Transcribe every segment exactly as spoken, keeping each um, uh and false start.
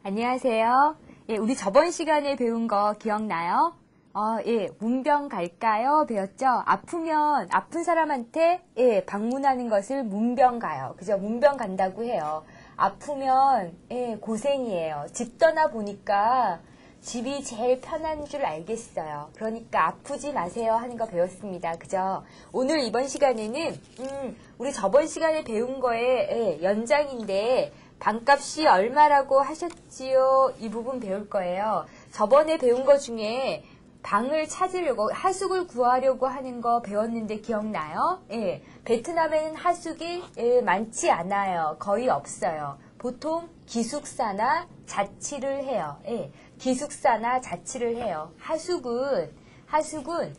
안녕하세요. 예, 우리 저번 시간에 배운 거 기억나요? 어, 예, 문병 갈까요? 배웠죠? 아프면, 아픈 사람한테, 예, 방문하는 것을 문병 가요. 그죠? 문병 간다고 해요. 아프면, 예, 고생이에요. 집 떠나 보니까 집이 제일 편한 줄 알겠어요. 그러니까 아프지 마세요 하는 거 배웠습니다. 그죠? 오늘 이번 시간에는, 음, 우리 저번 시간에 배운 거의 예, 연장인데, 방값이 얼마라고 하셨지요? 이 부분 배울 거예요. 저번에 배운 거 중에 방을 찾으려고, 하숙을 구하려고 하는 거 배웠는데 기억나요? 예. 베트남에는 하숙이 예, 많지 않아요. 거의 없어요. 보통 기숙사나 자취를 해요. 예. 기숙사나 자취를 해요. 하숙은, 하숙은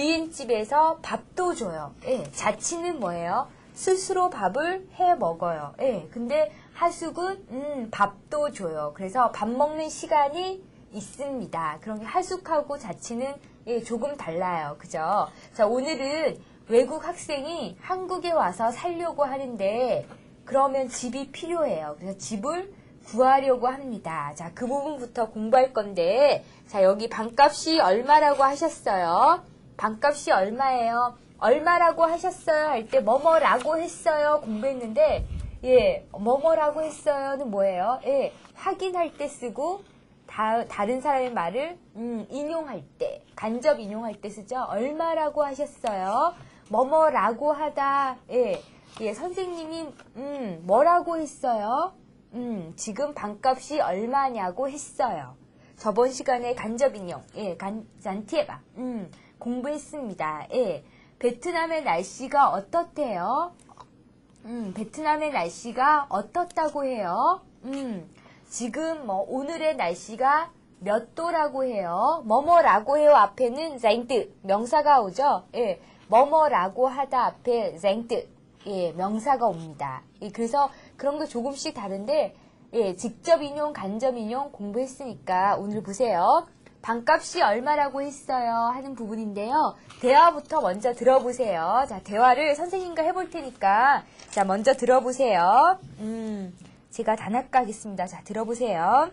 주인집에서 밥도 줘요. 예. 자취는 뭐예요? 스스로 밥을 해 먹어요. 예. 근데 하숙은 음, 밥도 줘요. 그래서 밥 먹는 시간이 있습니다. 그런 게 하숙하고 자취는 예, 조금 달라요. 그죠? 자, 오늘은 외국 학생이 한국에 와서 살려고 하는데 그러면 집이 필요해요. 그래서 집을 구하려고 합니다. 자, 그 부분부터 공부할 건데 자, 여기 방값이 얼마라고 하셨어요? 방값이 얼마예요? 얼마라고 하셨어요? 할 때 뭐뭐라고 했어요? 공부했는데 예, 뭐뭐라고 했어요는 뭐예요? 예, 확인할 때 쓰고 다, 다른 사람의 말을 음, 인용할 때, 간접 인용할 때 쓰죠. 얼마라고 하셨어요? 뭐뭐라고 하다. 예, 예, 선생님이 음, 뭐라고 했어요? 음, 지금 방값이 얼마냐고 했어요. 저번 시간에 간접 인용, 예, 간, 잔티에바, 음, 공부했습니다. 예, 베트남의 날씨가 어떻대요? 음, 베트남의 날씨가 어떻다고 해요? 음, 지금 뭐 오늘의 날씨가 몇 도라고 해요? 뭐뭐라고 해요 앞에는 쟁뜨 명사가 오죠? 예, 뭐뭐라고 하다 앞에 쟁뜨 예, 명사가 옵니다. 예, 그래서 그런 거 조금씩 다른데 예, 직접 인용, 간접 인용 공부했으니까 오늘 보세요. 방값이 얼마라고 했어요 하는 부분인데요. 대화부터 먼저 들어보세요. 자, 대화를 선생님과 해볼 테니까 자, 먼저 들어보세요. 음, 제가 단아까 하겠습니다. 자, 들어보세요.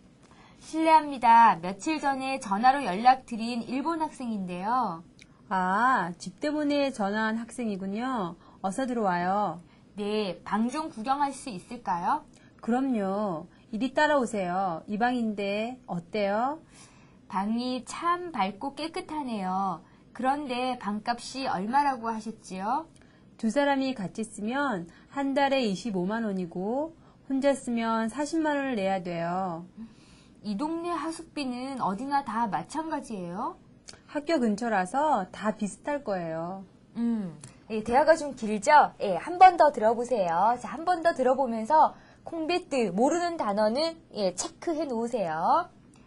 실례합니다. 며칠 전에 전화로 연락드린 일본 학생인데요. 아, 집 때문에 전화한 학생이군요. 어서 들어와요. 네, 방 좀 구경할 수 있을까요? 그럼요. 이리 따라오세요. 이 방인데 어때요? 방이 참 밝고 깨끗하네요. 그런데 방값이 얼마라고 하셨지요? 두 사람이 같이 쓰면 한 달에 이십오만 원이고 혼자 쓰면 사십만 원을 내야 돼요. 이 동네 하숙비는 어디나 다 마찬가지예요? 학교 근처라서 다 비슷할 거예요. 음, 예, 대화가 좀 길죠? 예, 한 번 더 들어보세요. 자, 한 번 더 들어보면서 콩베뜨 모르는 단어는 예, 체크해 놓으세요.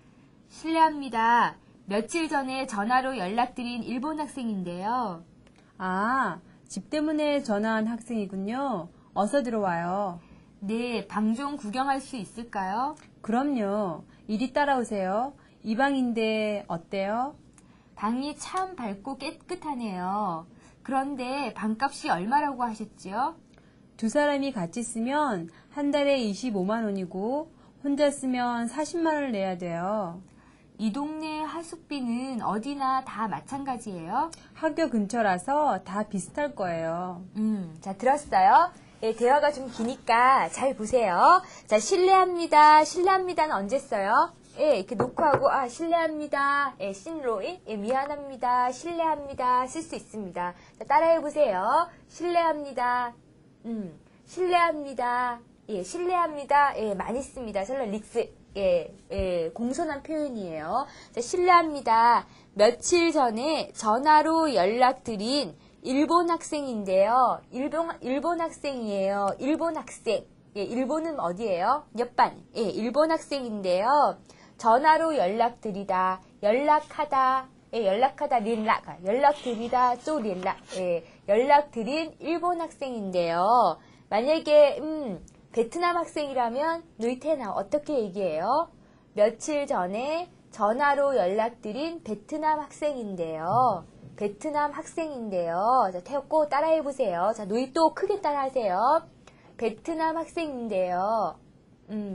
실례합니다. 며칠 전에 전화로 연락드린 일본 학생인데요. 아, 집 때문에 전화한 학생이군요. 어서 들어와요. 네, 방 좀 구경할 수 있을까요? 그럼요. 이리 따라오세요. 이 방인데 어때요? 방이 참 밝고 깨끗하네요. 그런데 방값이 얼마라고 하셨지요? 두 사람이 같이 쓰면 한 달에 이십오만 원이고 혼자 쓰면 사십만 원을 내야 돼요. 이 동네 하숙비는 어디나 다 마찬가지예요? 학교 근처라서 다 비슷할 거예요. 음, 자, 들었어요? 예, 대화가 좀 기니까 잘 보세요. 자, 실례합니다. 실례합니다는 언제 써요? 예, 이렇게 놓고 하고, 아, 실례합니다. 예, 신로이, 예, 미안합니다. 실례합니다. 쓸 수 있습니다. 자, 따라해 보세요. 실례합니다. 음, 실례합니다. 예, 실례합니다. 예, 많이 씁니다. 설라 릭스. 예, 예, 공손한 표현이에요. 자, 실례합니다. 며칠 전에 전화로 연락드린 일본 학생인데요. 일본, 일본 학생이에요. 일본 학생. 예, 일본은 어디예요? 옆반. 예, 일본 학생인데요. 전화로 연락드리다, 연락하다, 예, 연락하다, 린락, 연락드리다, 쪼 린락, 예, 연락드린 일본 학생인데요. 만약에, 음, 베트남 학생이라면, 누이테나 어떻게 얘기해요? 며칠 전에 전화로 연락드린 베트남 학생인데요. 베트남 학생인데요. 자, 태웠고 따라해보세요. 자, 누이 또 크게 따라하세요. 베트남 학생인데요. 음,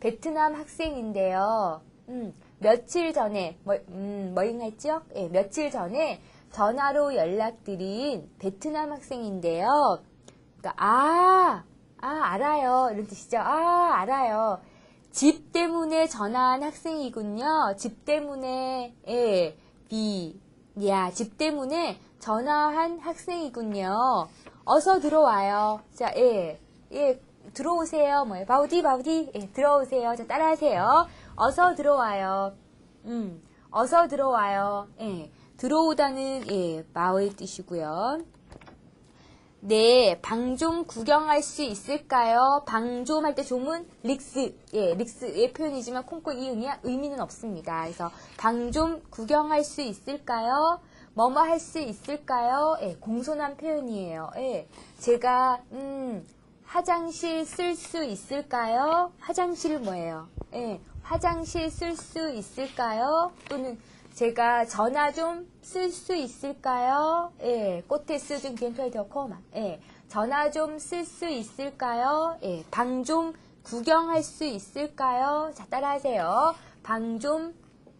베트남 학생인데요. 음, 며칠 전에, 뭐, 음, 뭐잉했죠? 예, 며칠 전에 전화로 연락드린 베트남 학생인데요. 그러니까, 아, 아, 알아요. 이런 뜻이죠. 아, 알아요. 집 때문에 전화한 학생이군요. 집 때문에, 예, 비, 야, 집 때문에 전화한 학생이군요. 어서 들어와요. 자, 예, 예, 들어오세요. 뭐예요? 바우디, 바우디, 예, 들어오세요. 자, 따라하세요. 어서 들어와요. 음, 어서 들어와요. 예, 들어오다는, 예, 마오의 뜻이고요. 네, 방 좀 구경할 수 있을까요? 방 좀 할 때 좀은 릭스, 예, 릭스의 표현이지만 콩고 이응이 의미는 없습니다. 그래서 방 좀 구경할 수 있을까요? 뭐뭐 할 수 있을까요? 예, 공손한 표현이에요. 예, 제가 음, 화장실 쓸 수 있을까요? 화장실 뭐예요? 예, 화장실 쓸 수 있을까요? 또는 제가 전화 좀 쓸 수 있을까요? 예, 꽃에 쓰준 괜찮이 되었고, 예, 전화 좀 쓸 수 있을까요? 예, 방 좀 구경할 수 있을까요? 자, 따라하세요. 방 좀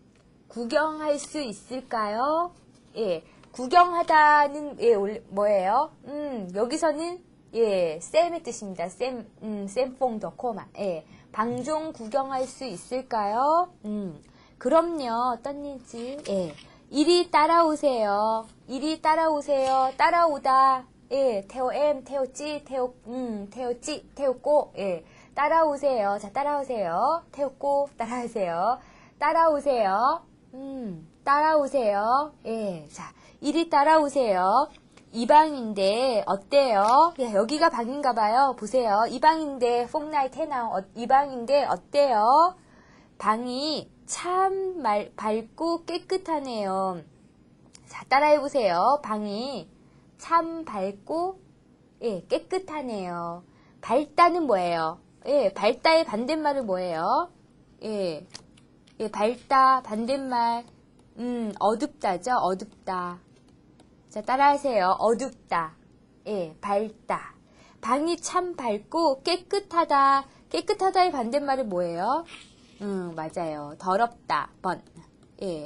구경할 수 있을까요? 예, 구경하다는, 예, 뭐예요? 음, 여기서는, 예, 쌤의 뜻입니다. 쌤, 음, 쌤뽕 더 코마. 예, 방 좀 구경할 수 있을까요? 음. 그럼요. 어떤 일지? 예. 이리 따라오세요. 이리 따라오세요. 따라오다. 예. 태오엠, 태오찌, 태오, 음, 태오찌, 태오꼬. 예. 따라오세요. 자, 따라오세요. 태오꼬, 따라오세요. 따라오세요. 음, 따라오세요. 예. 자, 이리 따라오세요. 이 방인데, 어때요? 야, 여기가 방인가 봐요. 보세요. 이 방인데, 퐁나이 테나오. 어, 이 방인데, 어때요? 방이 참 말, 밝고 깨끗하네요. 자, 따라해보세요. 방이 참 밝고, 예, 깨끗하네요. 밝다는 뭐예요? 예, 밝다의 반대말은 뭐예요? 예, 예, 밝다, 반대말, 음, 어둡다죠? 어둡다. 자, 따라하세요. 어둡다. 예, 밝다. 방이 참 밝고 깨끗하다. 깨끗하다의 반대말은 뭐예요? 음, 맞아요. 더럽다. 번. 예.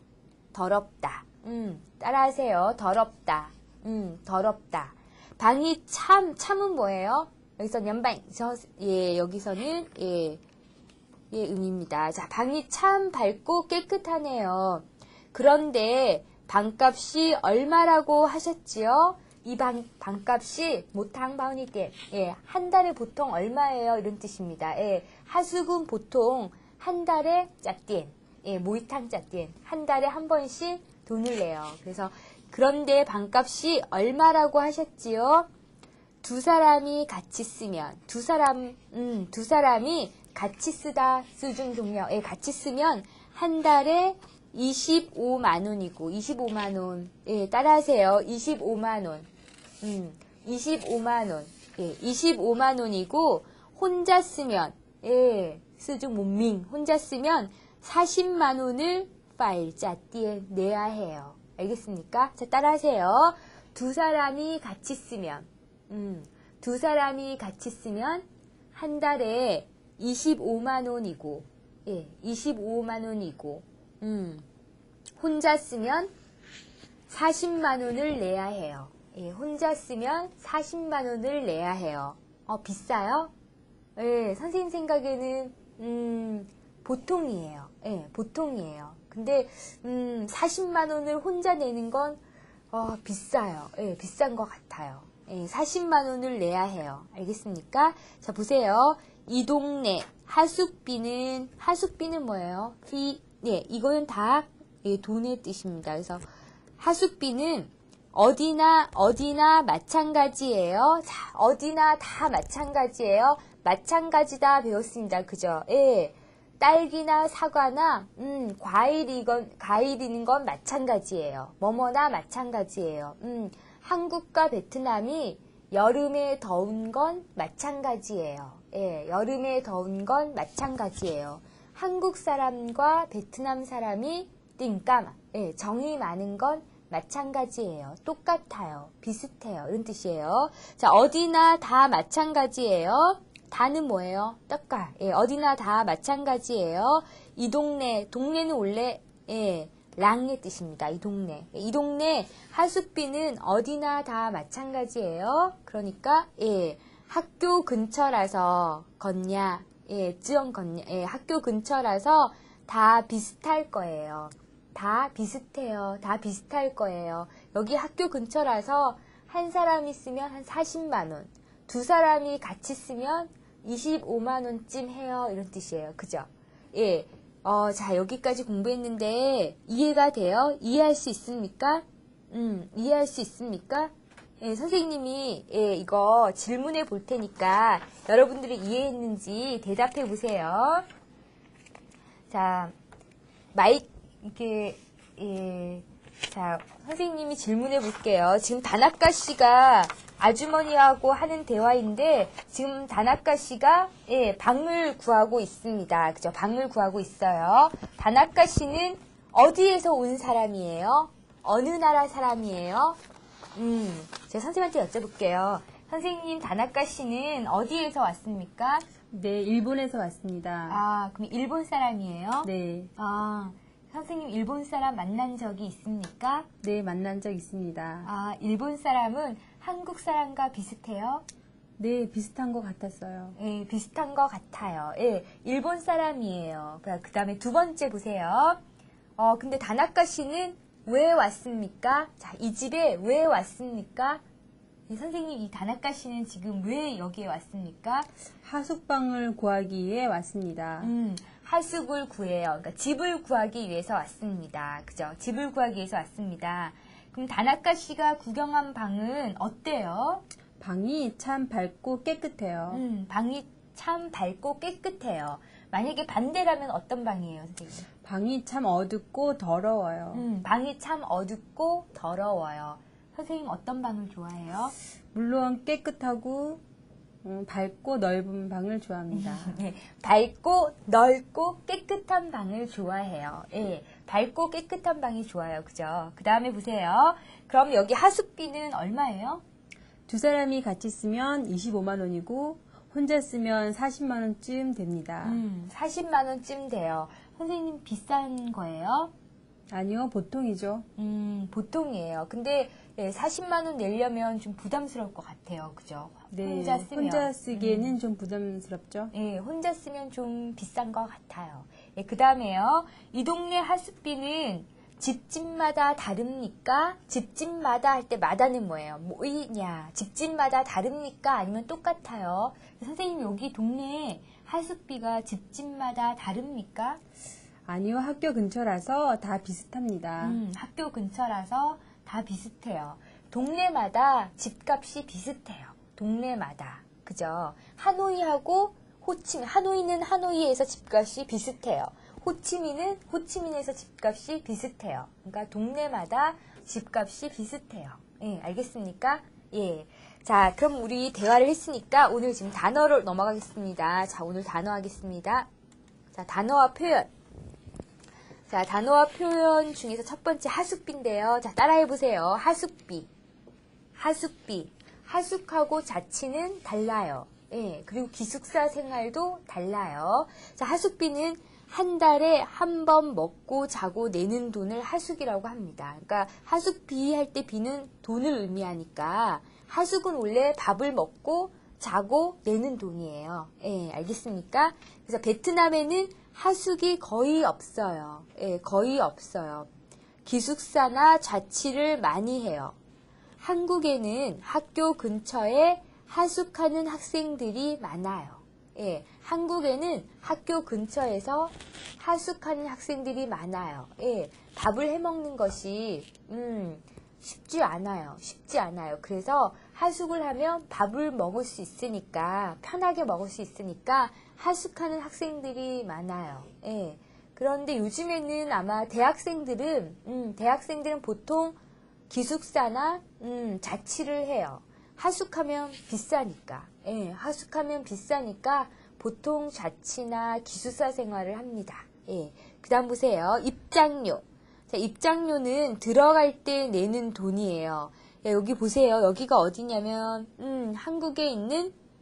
더럽다. 음, 따라하세요. 더럽다. 음, 더럽다. 방이 참, 참은 뭐예요? 여기서 연방, 저, 예, 여기서는, 예, 예, 음입니다. 자, 방이 참 밝고 깨끗하네요. 그런데 방값이 얼마라고 하셨지요? 이 방, 방값이 못항 바우니께, 예, 한 달에 보통 얼마예요? 이런 뜻입니다. 예, 하수금 보통 한 달에 짜띠엔, 예, 모이탕 짜띠엔, 한 달에 한 번씩 돈을 내요. 그래서, 그런데 방값이 얼마라고 하셨지요? 두 사람이 같이 쓰면, 두 사람, 음, 두 사람이 같이 쓰다, 수중 동력, 예, 같이 쓰면 한 달에 이십오만 원이고, 이십오만 원, 예, 따라하세요. 이십오만 원, 음, 이십오만 원, 예, 이십오만 원이고, 혼자 쓰면, 예, 스중 문밍, 혼자 쓰면 사십만 원을 파일 짜띠에 내야 해요. 알겠습니까? 자, 따라하세요. 두 사람이 같이 쓰면, 음, 두 사람이 같이 쓰면 한 달에 이십오만 원이고, 예, 이십오만 원이고, 음, 혼자 쓰면 사십만 원을 내야 해요. 예, 혼자 쓰면 사십만 원을 내야 해요. 어, 비싸요? 예, 선생님 생각에는, 음, 보통이에요. 예, 보통이에요. 근데, 음, 사십만 원을 혼자 내는 건, 어, 비싸요. 예, 비싼 것 같아요. 예, 사십만 원을 내야 해요. 알겠습니까? 자, 보세요. 이 동네, 하숙비는, 하숙비는 뭐예요? 피, 예, 이거는 다, 예, 돈의 뜻입니다. 그래서, 하숙비는 어디나, 어디나 마찬가지예요. 자, 어디나 다 마찬가지예요. 마찬가지다 배웠습니다. 그죠? 예. 딸기나 사과나, 음, 과일이건, 과일이는 건 마찬가지예요. 뭐뭐나 마찬가지예요. 음, 한국과 베트남이 여름에 더운 건 마찬가지예요. 예, 여름에 더운 건 마찬가지예요. 한국 사람과 베트남 사람이 띵까마, 예, 정이 많은 건 마찬가지예요. 똑같아요. 비슷해요. 이런 뜻이에요. 자, 어디나 다 마찬가지예요. 다는 뭐예요? 떡가. 예, 어디나 다 마찬가지예요. 이 동네, 동네는 원래 예, 랑의 뜻입니다. 이 동네. 이 동네 하숙비는 어디나 다 마찬가지예요. 그러니까 예, 학교 근처라서 걷냐, 예, 쯔영 걷냐, 예, 학교 근처라서 다 비슷할 거예요. 다 비슷해요. 다 비슷할 거예요. 여기 학교 근처라서 한 사람이 쓰면 한 사십만 원, 두 사람이 같이 쓰면 이십오만 원쯤 해요. 이런 뜻이에요. 그죠? 예. 어, 자, 여기까지 공부했는데 이해가 돼요? 이해할 수 있습니까? 음, 이해할 수 있습니까? 예, 선생님이 예, 이거 질문해 볼 테니까 여러분들이 이해했는지 대답해 보세요. 자, 마이 이게 예, 자, 선생님이 질문해 볼게요. 지금 다나카 씨가 아주머니하고 하는 대화인데 지금 다나카 씨가 예, 방을 구하고 있습니다. 그죠? 방을 구하고 있어요. 다나카 씨는 어디에서 온 사람이에요? 어느 나라 사람이에요? 음, 제가 선생님한테 여쭤볼게요. 선생님, 다나카 씨는 어디에서 왔습니까? 네, 일본에서 왔습니다. 아, 그럼 일본 사람이에요? 네, 아, 선생님 일본 사람 만난 적이 있습니까? 네, 만난 적 있습니다. 아, 일본 사람은 한국 사람과 비슷해요? 네, 비슷한 것 같았어요. 예, 비슷한 것 같아요. 예, 일본 사람이에요. 그 다음에 두 번째 보세요. 어, 근데 다나카 씨는 왜 왔습니까? 자, 이 집에 왜 왔습니까? 예, 선생님, 이 다나카 씨는 지금 왜 여기에 왔습니까? 하숙방을 구하기 위해 왔습니다. 음, 하숙을 구해요. 그러니까 집을 구하기 위해서 왔습니다. 그죠? 집을 구하기 위해서 왔습니다. 그럼 다나카 씨가 구경한 방은 어때요? 방이 참 밝고 깨끗해요. 음, 방이 참 밝고 깨끗해요. 만약에 반대라면 어떤 방이에요, 선생님? 방이 참 어둡고 더러워요. 음, 방이 참 어둡고 더러워요. 선생님 어떤 방을 좋아해요? 물론 깨끗하고 음, 밝고 넓은 방을 좋아합니다. 네, 밝고 넓고 깨끗한 방을 좋아해요. 예, 밝고 깨끗한 방이 좋아요. 그죠? 그 다음에 보세요. 그럼 여기 하숙비는 얼마예요? 두 사람이 같이 쓰면 이십오만 원이고 혼자 쓰면 사십만 원쯤 됩니다. 음, 사십만 원쯤 돼요. 선생님 비싼 거예요? 아니요, 보통이죠. 음, 보통이에요. 근데 예, 사십만 원 내려면 좀 부담스러울 것 같아요. 그죠? 네, 혼자 쓰면. 혼자 쓰기에는 좀 부담스럽죠. 예, 혼자 쓰면 좀 비싼 것 같아요. 예, 그 다음에요. 이 동네 하숙비는 집집마다 다릅니까? 집집마다 할 때 마다는 뭐예요? 뭐이냐? 집집마다 다릅니까? 아니면 똑같아요? 선생님 여기 동네 하숙비가 집집마다 다릅니까? 아니요, 학교 근처라서 다 비슷합니다. 음, 학교 근처라서 다 비슷해요. 동네마다 집값이 비슷해요. 동네마다. 그죠? 하노이하고 호치민, 하노이는 하노이에서 집값이 비슷해요. 호치민은 호치민에서 집값이 비슷해요. 그러니까 동네마다 집값이 비슷해요. 예, 알겠습니까? 예. 자, 그럼 우리 대화를 했으니까 오늘 지금 단어로 넘어가겠습니다. 자, 오늘 단어 하겠습니다. 자, 단어와 표현. 자, 단어와 표현 중에서 첫 번째 하숙비인데요. 자, 따라해보세요. 하숙비. 하숙비. 하숙하고 자취는 달라요. 예, 그리고 기숙사 생활도 달라요. 자, 하숙비는 한 달에 한 번 먹고 자고 내는 돈을 하숙이라고 합니다. 그러니까 하숙비 할 때 비는 돈을 의미하니까 하숙은 원래 밥을 먹고 자고 내는 돈이에요. 예, 알겠습니까? 그래서 베트남에는 하숙이 거의 없어요. 예, 거의 없어요. 기숙사나 자취를 많이 해요. 한국에는 학교 근처에 하숙하는 학생들이 많아요. 예, 한국에는 학교 근처에서 하숙하는 학생들이 많아요. 예, 밥을 해 먹는 것이 음, 쉽지 않아요. 쉽지 않아요. 그래서 하숙을 하면 밥을 먹을 수 있으니까 편하게 먹을 수 있으니까 하숙하는 학생들이 많아요. 예. 그런데 요즘에는 아마 대학생들은 음, 대학생들은 보통 기숙사나 음, 자취를 해요. 하숙하면 비싸니까. 예, 하숙하면 비싸니까 보통 자취나 기숙사 생활을 합니다. 예. 그다음 보세요. 입장료. 자, 입장료는 들어갈 때 내는 돈이에요. 야, 여기 보세요. 여기가 어디냐면 음, 한국에 있는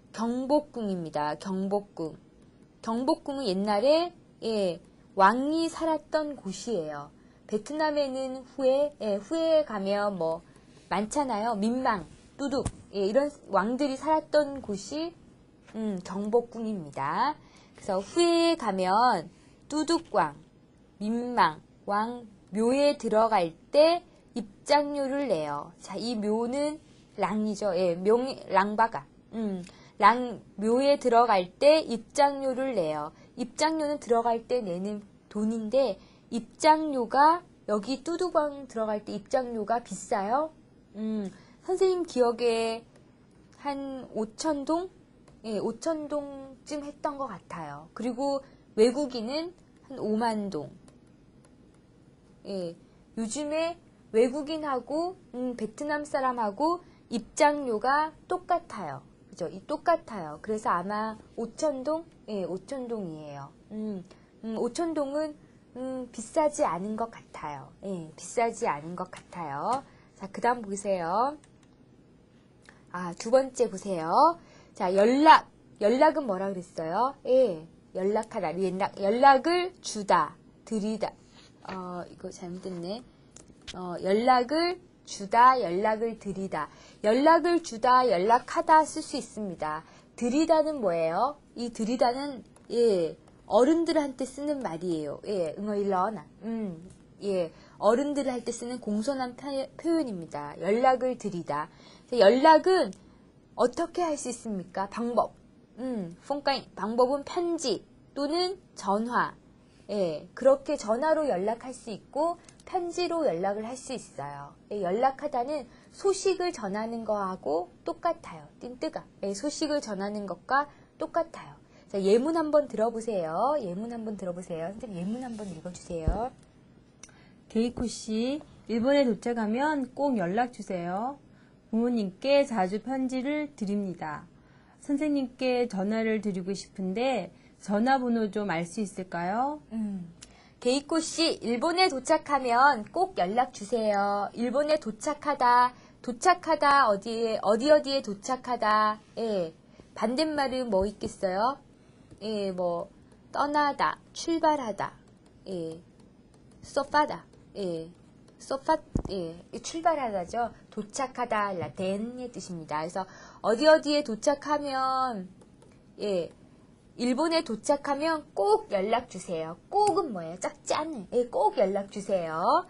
경복궁입니다. 경복궁. 경복궁은 옛날에 예, 왕이 살았던 곳이에요. 베트남에는 후에 예, 후에 가면 뭐 많잖아요. 민망, 뚜둑 예, 이런 왕들이 살았던 곳이 음, 경복궁입니다. 그래서 후에 가면 뚜둑왕, 민망, 왕 묘에 들어갈 때 입장료를 내요. 자, 이 묘는 랑이죠. 예, 묘, 랑바가. 음, 랑 묘에 들어갈 때 입장료를 내요. 입장료는 들어갈 때 내는 돈인데 입장료가 여기 뚜두방 들어갈 때 입장료가 비싸요. 음, 선생님 기억에 한 오천 동? 예, 오천 동쯤 했던 것 같아요. 그리고 외국인은 한 오만 동. 예, 요즘에 외국인하고 음, 베트남 사람하고 입장료가 똑같아요. 그죠? 이 똑같아요. 그래서 아마 오천 동? 예, 오천 동이에요. 음, 음, 오천 동은 음, 비싸지 않은 것 같아요. 예, 비싸지 않은 것 같아요. 자, 그 다음 보세요. 아, 두 번째 보세요. 자, 연락. 연락은 뭐라 그랬어요? 예, 연락하다. 연락, 연락을 주다, 드리다. 어, 이거 잘못됐네. 어, 연락을 주다, 연락을 드리다. 연락을 주다, 연락하다 쓸 수 있습니다. 드리다는 뭐예요? 이 드리다는, 예, 어른들한테 쓰는 말이에요. 예, 응어일러나. 음, 예, 어른들 할 때 쓰는 공손한 표현입니다. 연락을 드리다. 연락은 어떻게 할 수 있습니까? 방법. 음, 폰까이. 방법은 편지 또는 전화. 예, 그렇게 전화로 연락할 수 있고 편지로 연락을 할 수 있어요. 예, 연락하다는 소식을 전하는 거하고 똑같아요. 띵뜨가. 예, 소식을 전하는 것과 똑같아요. 자, 예문 한번 들어보세요. 예문 한번 들어보세요. 선생님 예문 한번 읽어주세요. 게이코 씨, 일본에 도착하면 꼭 연락 주세요. 부모님께 자주 편지를 드립니다. 선생님께 전화를 드리고 싶은데 전화번호 좀 알 수 있을까요? 음. 게이코 씨, 일본에 도착하면 꼭 연락 주세요. 일본에 도착하다, 도착하다, 어디에, 어디 어디에 도착하다. 예. 반대말은 뭐 있겠어요? 예, 뭐, 떠나다, 출발하다. 예. 소파다. 예. 소파, 예. 출발하다죠. 도착하다, 라텐의 뜻입니다. 그래서 어디 어디에 도착하면, 예. 일본에 도착하면 꼭 연락 주세요. 꼭은 뭐예요? 짝지 않은. 예, 꼭 연락 주세요.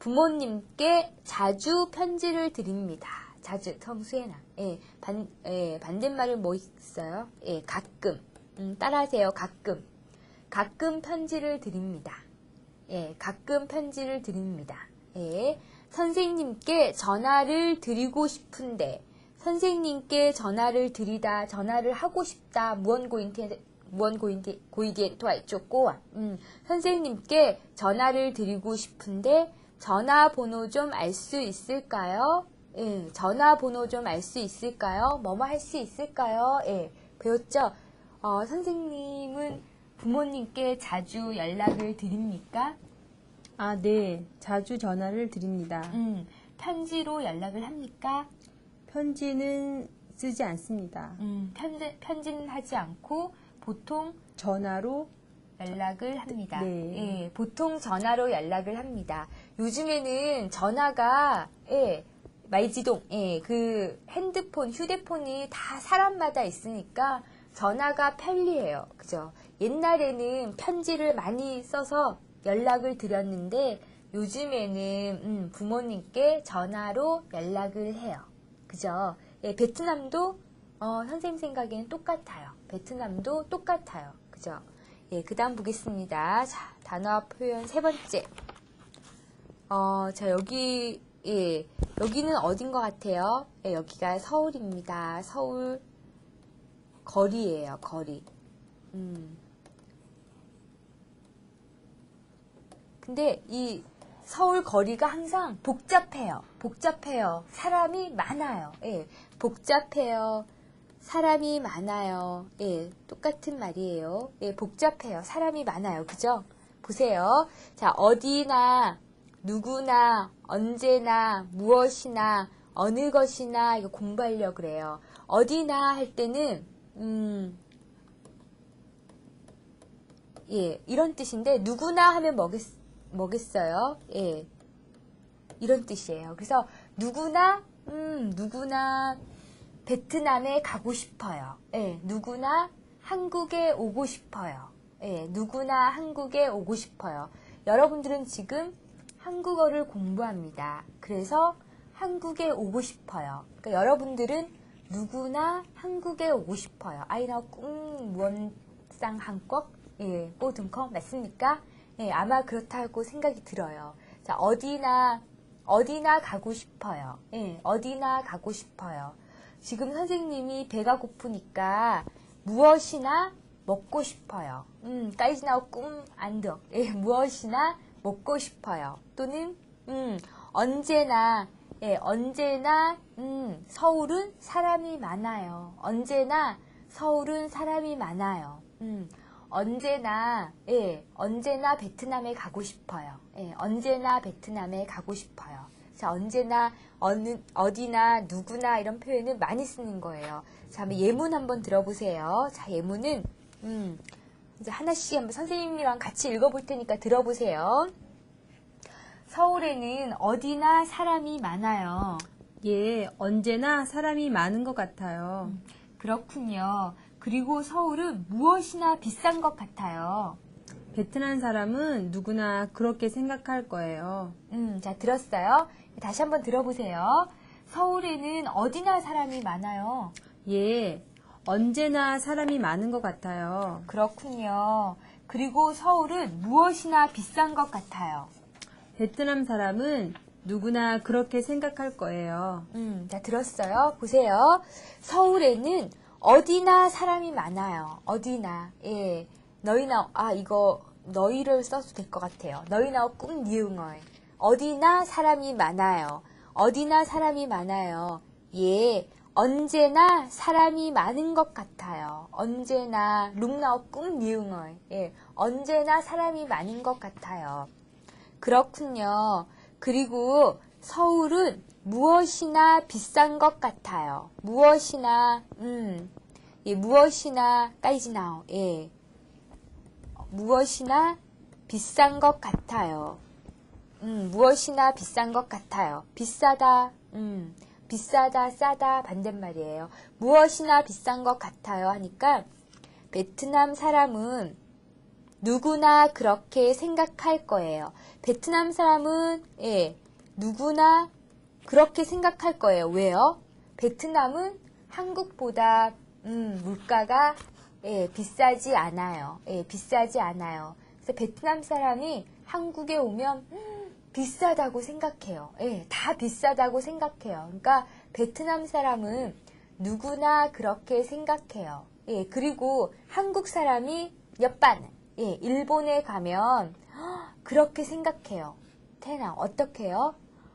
부모님께 자주 편지를 드립니다. 자주, 성수에나. 예, 반, 예, 반대말은 뭐 있어요? 예, 가끔. 음, 따라하세요. 가끔. 가끔 편지를 드립니다. 예, 가끔 편지를 드립니다. 예, 선생님께 전화를 드리고 싶은데, 선생님께 전화를 드리다, 전화를 하고 싶다, 무언고인테, 무언고인테, 고이디엔 토아이쪽 꼬아. 음, 선생님께 전화를 드리고 싶은데, 전화번호 좀 알 수 있을까요? 예, 전화번호 좀 알 수 있을까요? 뭐뭐 할 수 있을까요? 예, 배웠죠? 어, 선생님은 부모님께 자주 연락을 드립니까? 아, 네. 자주 전화를 드립니다. 음, 편지로 연락을 합니까? 편지는 쓰지 않습니다. 음, 편지, 편지는 하지 않고 보통 전화로 연락을 합니다. 네. 예, 보통 전화로 연락을 합니다. 요즘에는 전화가 예, 말지동, 예, 그 핸드폰, 휴대폰이 다 사람마다 있으니까 전화가 편리해요. 그죠? 옛날에는 편지를 많이 써서 연락을 드렸는데 요즘에는 음, 부모님께 전화로 연락을 해요. 그죠? 예, 베트남도 어, 선생님 생각에는 똑같아요. 베트남도 똑같아요. 그죠? 예, 그 다음 보겠습니다. 자, 단어 표현 세 번째. 어, 자, 여기, 예, 여기는 어딘 것 같아요? 예, 여기가 서울입니다. 서울 거리예요, 거리. 음. 근데 이 서울 거리가 항상 복잡해요. 복잡해요. 사람이 많아요. 예, 복잡해요. 사람이 많아요. 예, 똑같은 말이에요. 예, 복잡해요. 사람이 많아요. 그죠? 보세요. 자, 어디나, 누구나, 언제나, 무엇이나, 어느 것이나, 이거 공부하려고 그래요. 어디나 할 때는, 음, 예, 이런 뜻인데, 누구나 하면 뭐겠, 뭐겠어요? 예, 이런 뜻이에요. 그래서, 누구나, 음, 누구나 베트남에 가고 싶어요. 예, 누구나 한국에 오고 싶어요. 예, 누구나 한국에 오고 싶어요. 여러분들은 지금 한국어를 공부합니다. 그래서 한국에 오고 싶어요. 그러니까 여러분들은 누구나 한국에 오고 싶어요. 아이나 꿈 무언상 한국 예, 꼬둥컴 맞습니까? 예, 아마 그렇다고 생각이 들어요. 자, 어디나 어디나 가고 싶어요. 예, 어디나 가고 싶어요. 지금 선생님이 배가 고프니까 무엇이나 먹고 싶어요. 음, 까이지나오 꿈 안덕. 예, 무엇이나 먹고 싶어요. 또는 음, 언제나 예, 언제나 음, 서울은 사람이 많아요. 언제나 서울은 사람이 많아요. 음, 언제나 예, 언제나 베트남에 가고 싶어요. 예, 언제나 베트남에 가고 싶어요. 자, 언제나 어느 어디나 누구나 이런 표현을 많이 쓰는 거예요. 자, 한번 예문 한번 들어보세요. 자, 예문은 음, 이제 하나씩 한번 선생님이랑 같이 읽어볼 테니까 들어보세요. 서울에는 어디나 사람이 많아요. 예, 언제나 사람이 많은 것 같아요. 음, 그렇군요. 그리고 서울은 무엇이나 비싼 것 같아요. 베트남 사람은 누구나 그렇게 생각할 거예요. 음, 자, 들었어요? 다시 한번 들어보세요. 서울에는 어디나 사람이 많아요. 예, 언제나 사람이 많은 것 같아요. 그렇군요. 그리고 서울은 무엇이나 비싼 것 같아요. 베트남 사람은 누구나 그렇게 생각할 거예요. 음, 자, 들었어요? 보세요. 서울에는 어디나 사람이 많아요. 어디나. 예. 너희나, 아, 이거, 너희를 써도 될 것 같아요. 너희나 꿈 니응어이. 어디나 사람이 많아요. 어디나 사람이 많아요. 예. 언제나 사람이 많은 것 같아요. 언제나, 룽나오 꿈 니응어이. 예. 언제나 사람이 많은 것 같아요. 그렇군요. 그리고 서울은 무엇이나 비싼 것 같아요. 무엇이나, 음, 예, 무엇이나, 까이지나오, 예. 무엇이나 비싼 것 같아요. 음, 무엇이나 비싼 것 같아요. 비싸다, 음, 비싸다, 싸다, 반대말이에요. 무엇이나 비싼 것 같아요 하니까, 베트남 사람은 누구나 그렇게 생각할 거예요. 베트남 사람은 예, 누구나 그렇게 생각할 거예요. 왜요? 베트남은 한국보다 음, 물가가 예, 비싸지 않아요. 예, 비싸지 않아요. 그래서 베트남 사람이 한국에 오면 음, 비싸다고 생각해요. 예, 다 비싸다고 생각해요. 그러니까 베트남 사람은 누구나 그렇게 생각해요. 예, 그리고 한국 사람이 옆반 예, 일본에 가면 그렇게 생각해요. 태나 어떻게요?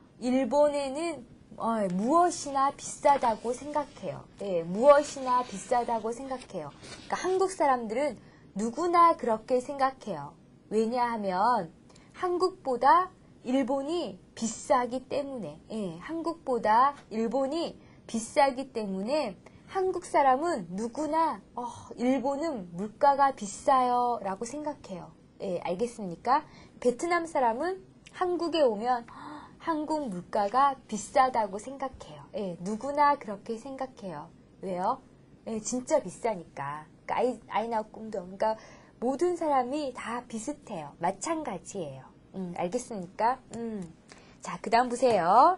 일본에는 어, 무엇이나 비싸다고 생각해요. 예, 무엇이나 비싸다고 생각해요. 그러니까 한국 사람들은 누구나 그렇게 생각해요. 왜냐하면 한국보다 일본이 비싸기 때문에, 예, 한국보다 일본이 비싸기 때문에 한국 사람은 누구나 어, 일본은 물가가 비싸요 라고 생각해요. 예, 알겠습니까? 베트남 사람은 한국에 오면 한국 물가가 비싸다고 생각해요. 예, 누구나 그렇게 생각해요. 왜요? 예, 진짜 비싸니까. 그러니까 아이, 아이나 꿈도. 그러니까 모든 사람이 다 비슷해요. 마찬가지예요. 음, 알겠습니까? 음. 자, 그 다음 보세요.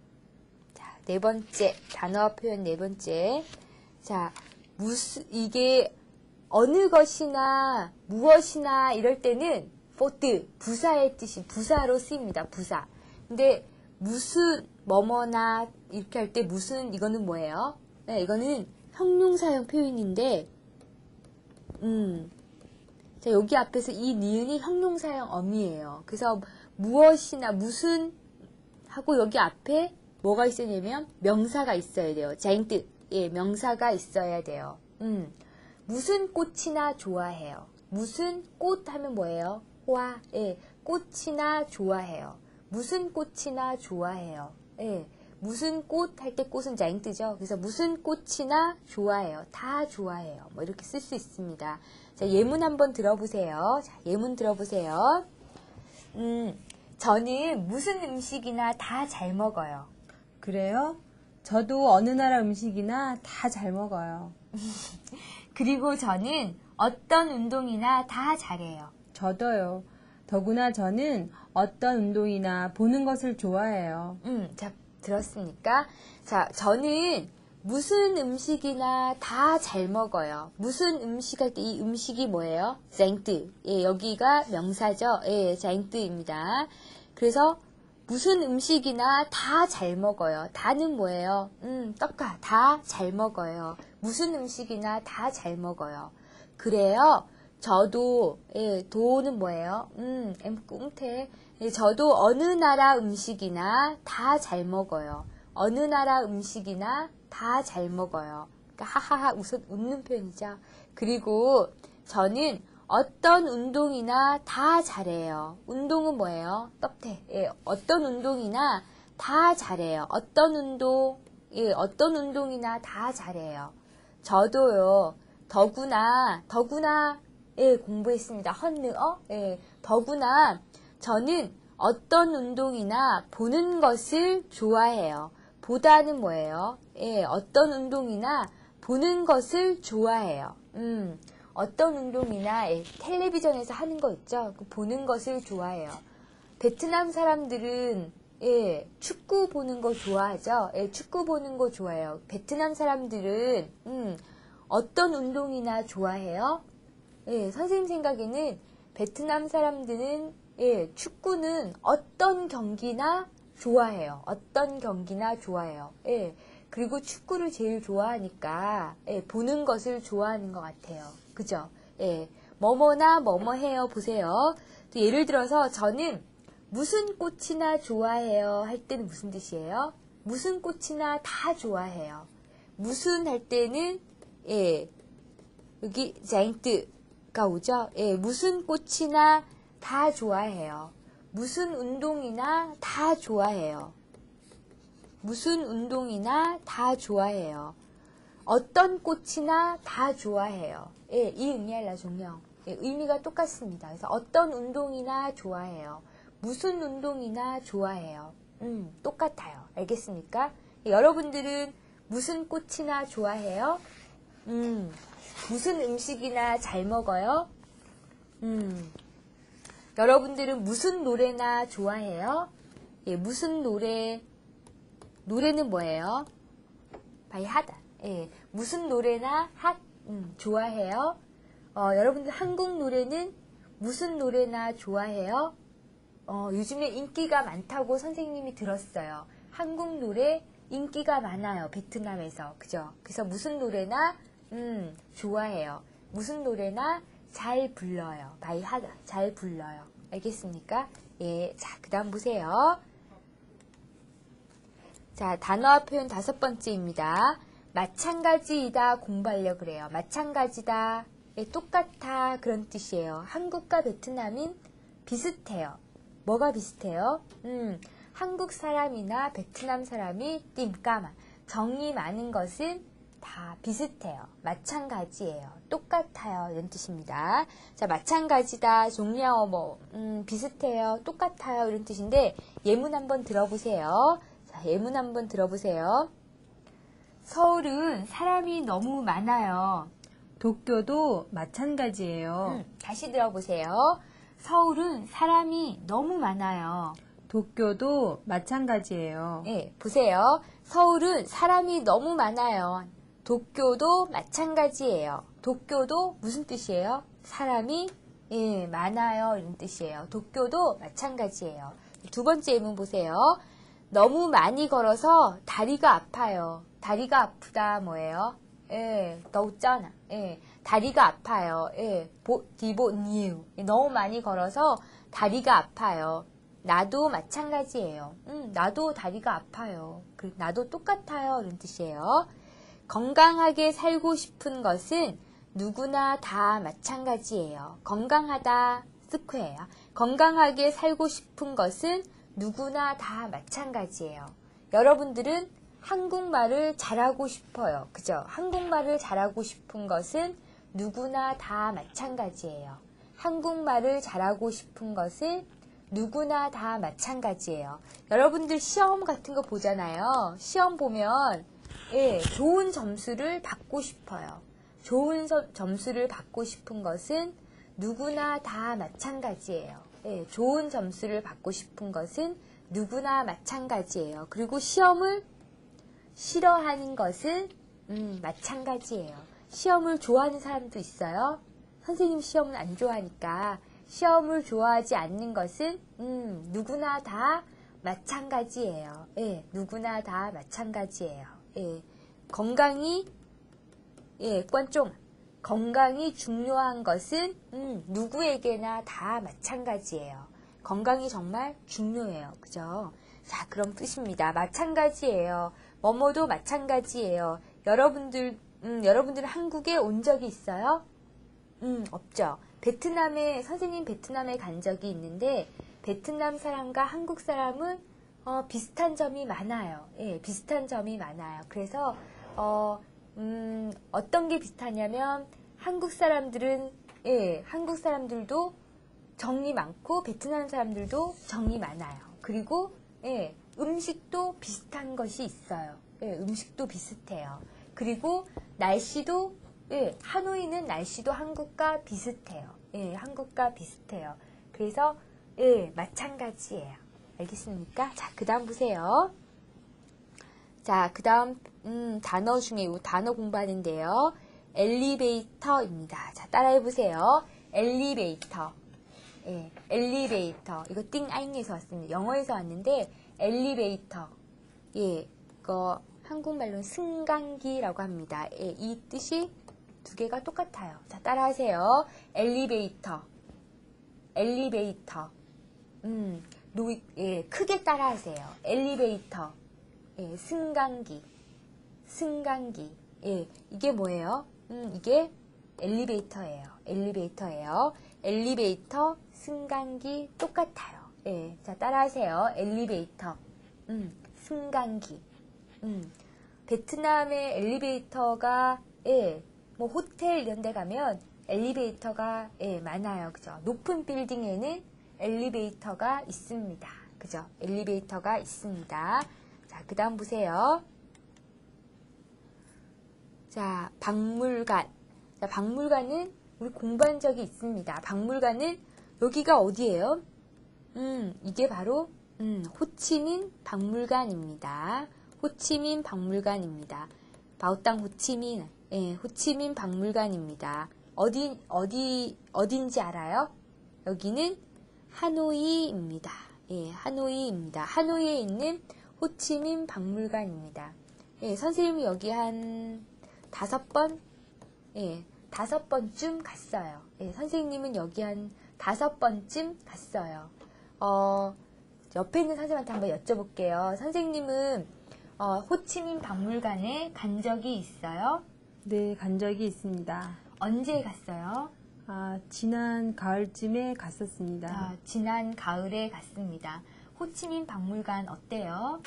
네 번째, 단어 표현 네 번째. 자, 무슨, 이게 어느 것이나 무엇이나 이럴 때는 포트, 부사의 뜻이 부사로 쓰입니다. 부사. 근데 무슨, 뭐뭐나 이렇게 할 때 무슨, 이거는 뭐예요? 네, 이거는 형용사형 표현인데, 음. 자, 여기 앞에서 이 니은이 형용사형 어미예요. 그래서 무엇이나 무슨 하고 여기 앞에 뭐가 있어야 되냐면 명사가 있어야 돼요. 자인뜻, 예, 명사가 있어야 돼요. 음, 무슨 꽃이나 좋아해요. 무슨 꽃 하면 뭐예요? 화, 예, 꽃이나 좋아해요. 무슨 꽃이나 좋아해요. 예, 무슨 꽃 할 때 꽃은 쟁뜨죠. 그래서 무슨 꽃이나 좋아해요. 다 좋아해요. 뭐 이렇게 쓸 수 있습니다. 자, 예문 한번 들어보세요. 자, 예문 들어보세요. 음, 저는 무슨 음식이나 다 잘 먹어요. 그래요? 저도 어느 나라 음식이나 다 잘 먹어요. 그리고 저는 어떤 운동이나 다 잘해요. 저도요. 더구나 저는 어떤 운동이나 보는 것을 좋아해요. 음, 자, 들었습니까? 자, 저는 무슨 음식이나 다 잘 먹어요. 무슨 음식 할 때 이 음식이 뭐예요? 쟁뜨. 예, 여기가 명사죠. 예, 쟁뜨입니다. 그래서 무슨 음식이나 다 잘 먹어요. 다는 뭐예요? 음, 떡가 다 잘 먹어요. 무슨 음식이나 다 잘 먹어요. 그래요. 저도 예, 도는 뭐예요? 음, 엠 꽁태. 예, 저도 어느 나라 음식이나 다 잘 먹어요. 어느 나라 음식이나 다 잘 먹어요. 그러니까 하하하 웃어, 웃는 표현이죠. 그리고 저는 어떤 운동이나 다 잘해요. 운동은 뭐예요? 떡태. 예, 어떤 운동이나 다 잘해요. 어떤 운동, 예, 어떤 운동이나 다 잘해요. 저도요. 더구나, 더구나, 예, 공부했습니다. 헌느어, 예, 더구나 저는 어떤 운동이나 보는 것을 좋아해요. 보다는 뭐예요? 예, 어떤 운동이나 보는 것을 좋아해요. 음, 어떤 운동이나 예, 텔레비전에서 하는 거 있죠? 그 보는 것을 좋아해요. 베트남 사람들은 예, 축구 보는 거 좋아하죠? 예, 축구 보는 거 좋아해요. 베트남 사람들은 음, 어떤 운동이나 좋아해요? 예, 선생님 생각에는 베트남 사람들은 예, 축구는 어떤 경기나 좋아해요. 어떤 경기나 좋아해요. 예, 그리고 축구를 제일 좋아하니까 예, 보는 것을 좋아하는 것 같아요. 그죠? 예, 뭐뭐나 뭐뭐 해요. 보세요. 또 예를 들어서 저는 무슨 꽃이나 좋아해요 할 때는 무슨 뜻이에요? 무슨 꽃이나 다 좋아해요. 무슨 할 때는 예, 여기 쟁뜨가 오죠? 예, 무슨 꽃이나 다 좋아해요. 무슨 운동이나 다 좋아해요. 무슨 운동이나 다 좋아해요. 어떤 꽃이나 다 좋아해요. 예, 이 의미할라 종령. 예, 의미가 똑같습니다. 그래서 어떤 운동이나 좋아해요. 무슨 운동이나 좋아해요. 음, 똑같아요. 알겠습니까? 예, 여러분들은 무슨 꽃이나 좋아해요? 음, 무슨 음식이나 잘 먹어요? 음, 여러분들은 무슨 노래나 좋아해요? 예, 무슨 노래, 노래는 뭐예요? 바이 하다. 예, 무슨 노래나 핫, 음, 좋아해요? 어, 여러분들 한국 노래는 무슨 노래나 좋아해요? 어, 요즘에 인기가 많다고 선생님이 들었어요. 한국 노래 인기가 많아요. 베트남에서. 그죠? 그래서 무슨 노래나, 음, 좋아해요. 무슨 노래나 잘 불러요. 바이 하다. 잘 불러요. 알겠습니까? 예. 자, 그 다음 보세요. 자, 단어와 표현 다섯 번째입니다. 마찬가지이다 공부하려고 그래요. 마찬가지다. 예, 똑같아. 그런 뜻이에요. 한국과 베트남은 비슷해요. 뭐가 비슷해요? 음, 한국 사람이나 베트남 사람이 띵까마. 정이 많은 것은 다 비슷해요. 마찬가지예요. 똑같아요. 이런 뜻입니다. 자, 마찬가지다, 종려어 뭐, 음, 비슷해요. 똑같아요. 이런 뜻인데 예문 한번 들어보세요. 자, 예문 한번 들어보세요. 서울은 사람이 너무 많아요. 도쿄도 마찬가지예요. 음, 다시 들어보세요. 서울은 사람이 너무 많아요. 도쿄도 마찬가지예요. 예, 보세요. 서울은 사람이 너무 많아요. 도쿄도 마찬가지예요. 도쿄도 무슨 뜻이에요? 사람이 예, 많아요. 이런 뜻이에요. 도쿄도 마찬가지예요. 두 번째 예문 보세요. 너무 많이 걸어서 다리가 아파요. 다리가 아프다 뭐예요? 예, 더웠잖아. 예, 다리가 아파요. 예, 보, 디보, 니우. 예, 너무 많이 걸어서 다리가 아파요. 나도 마찬가지예요. 음, 나도 다리가 아파요. 그, 나도 똑같아요. 이런 뜻이에요. 건강하게 살고 싶은 것은 누구나 다 마찬가지예요. 건강하다, 스크예요. 건강하게 살고 싶은 것은 누구나 다 마찬가지예요. 여러분들은 한국말을 잘하고 싶어요. 그죠? 한국말을 잘하고 싶은 것은 누구나 다 마찬가지예요. 한국말을 잘하고 싶은 것은 누구나 다 마찬가지예요. 여러분들 시험 같은 거 보잖아요. 시험 보면 예, 좋은 점수를 받고 싶어요. 좋은 서, 점수를 받고 싶은 것은 누구나 다 마찬가지예요. 예, 좋은 점수를 받고 싶은 것은 누구나 마찬가지예요. 그리고 시험을 싫어하는 것은 음, 마찬가지예요. 시험을 좋아하는 사람도 있어요. 선생님 시험은 안 좋아하니까 시험을 좋아하지 않는 것은 음, 누구나 다 마찬가지예요. 예, 누구나 다 마찬가지예요. 예, 건강이 예, 관종 건강이 중요한 것은 음, 누구에게나 다 마찬가지예요. 건강이 정말 중요해요. 그죠? 자, 그럼 뜻입니다. 마찬가지예요. 뭐뭐도 마찬가지예요. 여러분들, 음, 여러분들은 한국에 온 적이 있어요? 음, 없죠. 베트남에, 선생님 베트남에 간 적이 있는데, 베트남 사람과 한국 사람은, 어, 비슷한 점이 많아요. 예, 비슷한 점이 많아요. 그래서, 어, 음, 어떤 게 비슷하냐면, 한국 사람들은, 예, 한국 사람들도 정이 많고, 베트남 사람들도 정이 많아요. 그리고, 예, 음식도 비슷한 것이 있어요. 예, 음식도 비슷해요. 그리고 날씨도 예, 하노이는 날씨도 한국과 비슷해요. 예, 한국과 비슷해요. 그래서 예, 마찬가지예요. 알겠습니까? 자, 그 다음 보세요. 자, 그 다음 음, 단어 중에 이 단어 공부하는데요. 엘리베이터입니다. 자, 따라해보세요. 엘리베이터. 예, 엘리베이터. 이거 띵아잉에서 왔습니다. 영어에서 왔는데 엘리베이터. 예, 이거 한국말로는 승강기라고 합니다. 예, 이 뜻이 두 개가 똑같아요. 자, 따라하세요. 엘리베이터. 엘리베이터. 음, 노, 예, 크게 따라하세요. 엘리베이터. 예, 승강기. 승강기. 예, 이게 뭐예요? 음, 이게 엘리베이터예요. 엘리베이터예요. 엘리베이터, 승강기 똑같아요. 예, 자, 따라하세요. 엘리베이터. 음, 승강기. 음, 베트남의 엘리베이터가, 예, 뭐, 호텔 이런 데 가면 엘리베이터가, 예, 많아요. 그죠? 높은 빌딩에는 엘리베이터가 있습니다. 그죠? 엘리베이터가 있습니다. 자, 그 다음 보세요. 자, 박물관. 자, 박물관은 우리 공부한 적이 있습니다. 박물관은 여기가 어디예요? 음, 이게 바로, 음, 호치민 박물관입니다. 호치민 박물관입니다. 바오땅 호치민, 예, 호치민 박물관입니다. 어디, 어디, 어딘지 알아요? 여기는 하노이입니다. 예, 하노이입니다. 하노이에 있는 호치민 박물관입니다. 예, 선생님이 여기 한 다섯 번, 예, 다섯 번쯤 갔어요. 예, 선생님은 여기 한 다섯 번쯤 갔어요. 어, 옆에 있는 선생님한테 한번 여쭤볼게요. 선생님은 어, 호치민 박물관에 간 적이 있어요? 네, 간 적이 있습니다. 언제 갔어요? 아, 지난 가을쯤에 갔었습니다. 아, 지난 가을에 갔습니다. 호치민 박물관 어때요?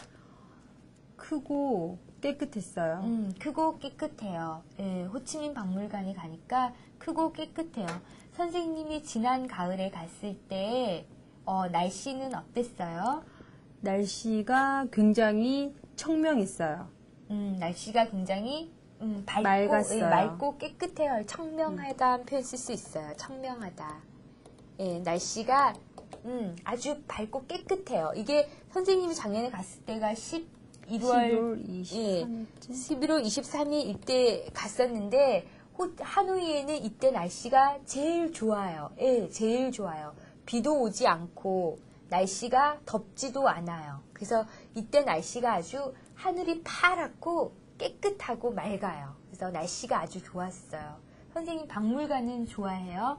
크고 깨끗했어요. 음, 크고 깨끗해요. 예, 호치민 박물관에 가니까 크고 깨끗해요. 선생님이 지난 가을에 갔을 때 어, 날씨는 어땠어요? 날씨가 굉장히 청명했어요. 음, 날씨가 굉장히 음, 밝고, 맑았어요. 예, 맑고 깨끗해요. 청명하다는 표현 쓸 수 있어요. 청명하다. 예, 날씨가 음, 아주 밝고 깨끗해요. 이게 선생님이 작년에 갔을 때가 십일월 이십삼일 예, 십일월 이십삼일 이때 갔었는데 호, 하노이에는 이때 날씨가 제일 좋아요. 예, 제일 좋아요. 비도 오지 않고 날씨가 덥지도 않아요. 그래서 이때 날씨가 아주 하늘이 파랗고 깨끗하고 맑아요. 그래서 날씨가 아주 좋았어요. 선생님 박물관은 좋아해요?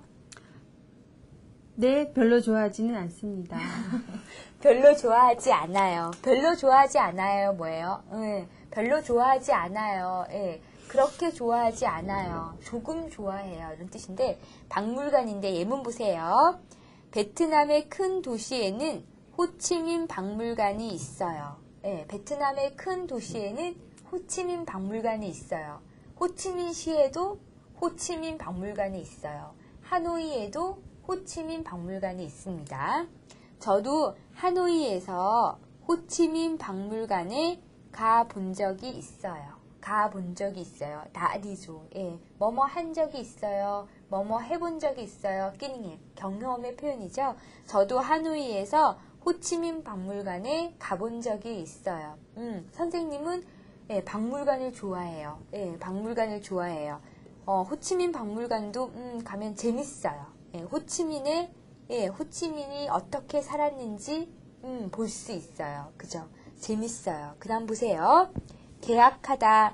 네, 별로 좋아하지는 않습니다. 별로 좋아하지 않아요. 별로 좋아하지 않아요. 뭐예요? 네, 별로 좋아하지 않아요. 예, 그렇게 좋아하지 않아요. 조금 좋아해요. 이런 뜻인데 박물관인데 예문 보세요. 베트남의 큰 도시에는 호치민 박물관이 있어요. 예, 베트남의 큰 도시에는 호치민 박물관이 있어요. 호치민시에도 호치민 박물관이 있어요. 하노이에도 호치민 박물관이 있습니다. 저도 하노이에서 호치민 박물관에 가본 적이 있어요. 가본 적이 있어요. 다리죠. 예, 뭐뭐 한 적이 있어요. 뭐뭐 해본 적이 있어요. 끼닝의 경험의 표현이죠. 저도 하노이에서 호치민 박물관에 가본 적이 있어요. 음, 선생님은 예, 박물관을 좋아해요. 예, 박물관을 좋아해요. 어, 호치민 박물관도 음, 가면 재밌어요. 예, 호치민의 예, 호치민이 어떻게 살았는지 음, 볼 수 있어요. 그죠? 재밌어요. 그 다음 보세요. 개학하다.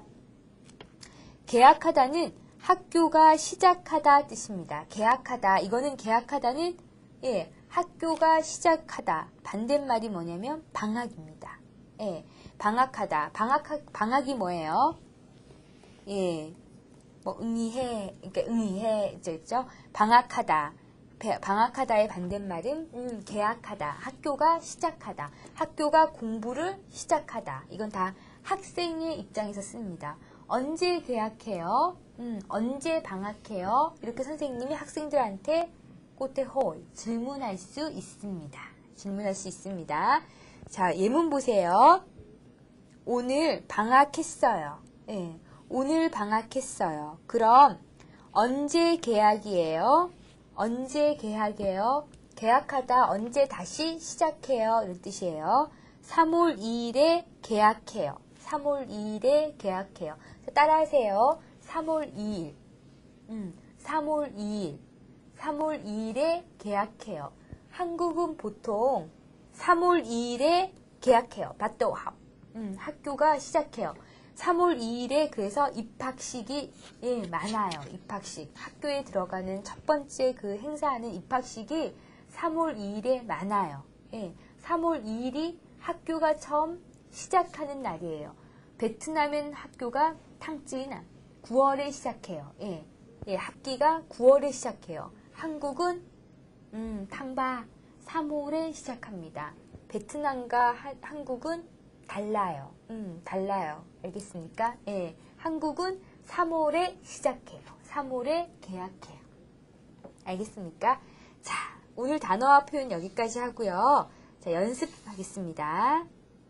개학하다는 학교가 시작하다 뜻입니다. 개학하다. 이거는 개학하다는 예, 학교가 시작하다. 반대말이 뭐냐면 방학입니다. 예, 방학하다. 방학 방학이 뭐예요? 예, 뭐 응이해, 그러니까 응이해 있죠. 방학하다. 방학하다의 반대말은 음, 개학하다. 학교가 시작하다. 학교가 공부를 시작하다. 이건 다 학생의 입장에서 씁니다. 언제 개학해요? 음, 언제 방학해요? 이렇게 선생님이 학생들한테 꼬테홀 질문할 수 있습니다. 질문할 수 있습니다. 자, 예문 보세요. 오늘 방학했어요. 네, 오늘 방학했어요. 그럼 언제 개학이에요? 언제 개학이에요? 개학하다 언제 다시 시작해요? 이런 뜻이에요. 삼월 이일에 개학해요. 삼월 이일에 개학해요. 따라하세요. 삼월 이일. 음, 삼월 이일. 삼월 이일에 개학해요. 한국은 보통 삼월 이일에 개학해요. 바또하오. 음, 학교가 시작해요. 삼월 이일에 그래서 입학식이 예, 많아요. 입학식. 학교에 들어가는 첫 번째 그 행사하는 입학식이 삼월 이일에 많아요. 예, 삼월 이일이 학교가 처음 시작하는 날이에요. 베트남은 학교가 탕찌나 구월에 시작해요. 예, 예, 학기가 구월에 시작해요. 한국은 음, 탕바 삼월에 시작합니다. 베트남과 하, 한국은 달라요. 음, 달라요. 알겠습니까? 예, 한국은 삼월에 시작해요. 삼월에 개학해요. 알겠습니까? 자, 오늘 단어와 표현 여기까지 하고요. 자, 연습하겠습니다.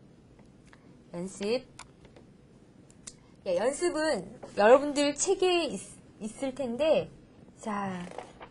연습. 예, 연습은 여러분들 책에 있, 있을 텐데, 자,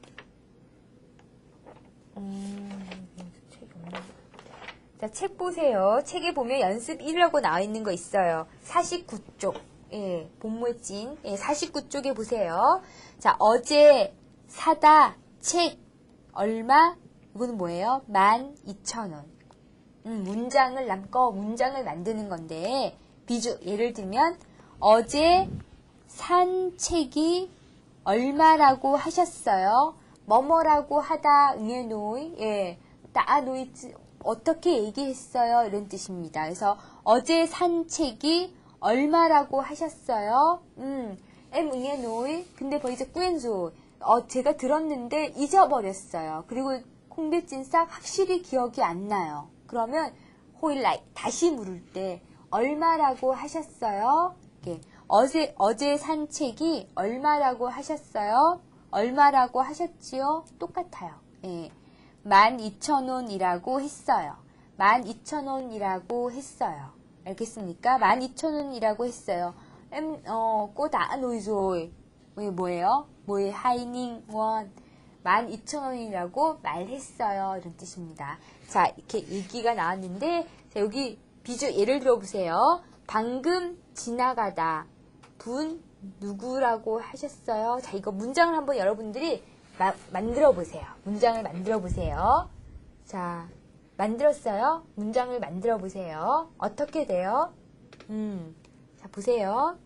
음, 책이 없나? 자, 책 보세요. 책에 보면 연습 일이라고 나와 있는 거 있어요. 사십구 쪽. 예, 본무의 찐. 예, 사십구 쪽에 보세요. 자, 어제 사다 책 얼마? 이거는 뭐예요? 만 이천 원. 음, 문장을 남거 문장을 만드는 건데, 비주, 예를 들면, 어제 산 책이 얼마라고 하셨어요? 뭐뭐라고 하다, 응애노이, 예, 따노이, 어떻게 얘기했어요? 이런 뜻입니다. 그래서, 어제 산 책이 얼마라고 하셨어요? 음, 엠 응애노이, 근데 벌써 꾸엔조, 어, 제가 들었는데 잊어버렸어요. 그리고 콩대찐싹 확실히 기억이 안 나요. 그러면 호일라이 다시 물을 때 얼마라고 하셨어요? 이렇게 어제 어제 산 책이 얼마라고 하셨어요? 얼마라고 하셨지요? 똑같아요. 예. 만 이천 원이라고 했어요. 만 이천 원이라고 했어요. 알겠습니까? 만 이천 원이라고 했어요. 엠, 어, 꼬다 노이조이. 뭐예요? 뭐예? 하이닝 원. 만 이천 원이라고 말했어요. 이런 뜻입니다. 자, 이렇게 얘기가 나왔는데, 자, 여기 비주 예를 들어 보세요. 방금 지나가다. 분 누구라고 하셨어요? 자, 이거 문장을 한번 여러분들이 마, 만들어 보세요. 문장을 만들어 보세요. 자, 만들었어요? 문장을 만들어 보세요. 어떻게 돼요? 음, 자, 보세요.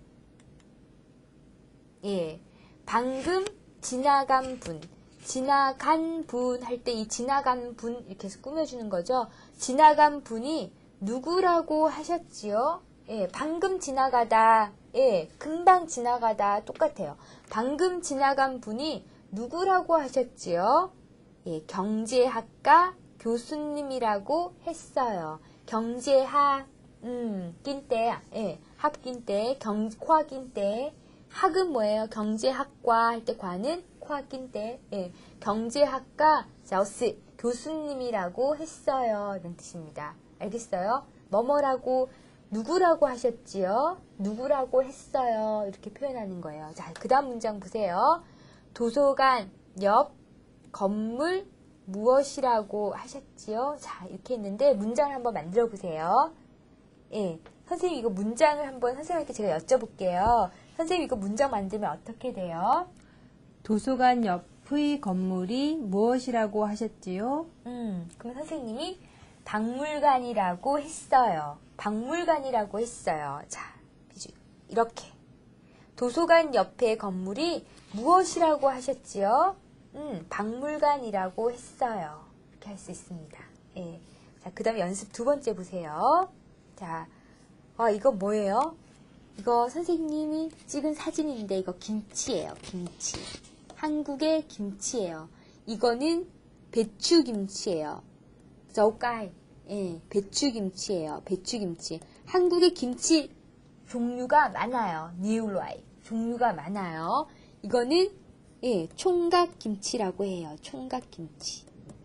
예, 방금 지나간 분. 지나간 분 할 때 이 지나간 분 이렇게 해서 꾸며주는 거죠. 지나간 분이 누구라고 하셨지요? 예, 방금 지나가다. 예, 금방 지나가다 똑같아요. 방금 지나간 분이 누구라고 하셨지요? 예, 경제학과 교수님이라고 했어요. 경제학, 음, 낀대, 예, 학낀대, 경, 코학낀대. 학은 뭐예요? 경제학과 할 때 과는 코학낀대, 예, 경제학과 자오스 교수님이라고 했어요. 이런 뜻입니다. 알겠어요? 뭐뭐라고, 누구라고 하셨지요? 누구라고 했어요. 이렇게 표현하는 거예요. 자, 그 다음 문장 보세요. 도서관 옆 건물 무엇이라고 하셨지요? 자, 이렇게 했는데 문장을 한번 만들어 보세요. 예, 선생님 이거 문장을 한번 선생님께 제가 여쭤볼게요. 선생님 이거 문장 만들면 어떻게 돼요? 도서관 옆의 건물이 무엇이라고 하셨지요? 음, 그럼 선생님이 박물관이라고 했어요. 박물관이라고 했어요. 자, 이렇게. 도서관 옆에 건물이 무엇이라고 하셨지요? 음, 박물관이라고 했어요. 이렇게 할 수 있습니다. 예. 자, 그 다음 연습 두 번째 보세요. 자, 아, 이거 뭐예요? 이거 선생님이 찍은 사진인데 이거 김치예요. 김치. 한국의 김치예요. 이거는 배추김치예요. 저우까이. 예, 배추김치예요. 배추김치. 한국의 김치 종류가 많아요. 니울라이. 종류가 많아요. 이거는 예, 총각김치라고 해요. 총각김치.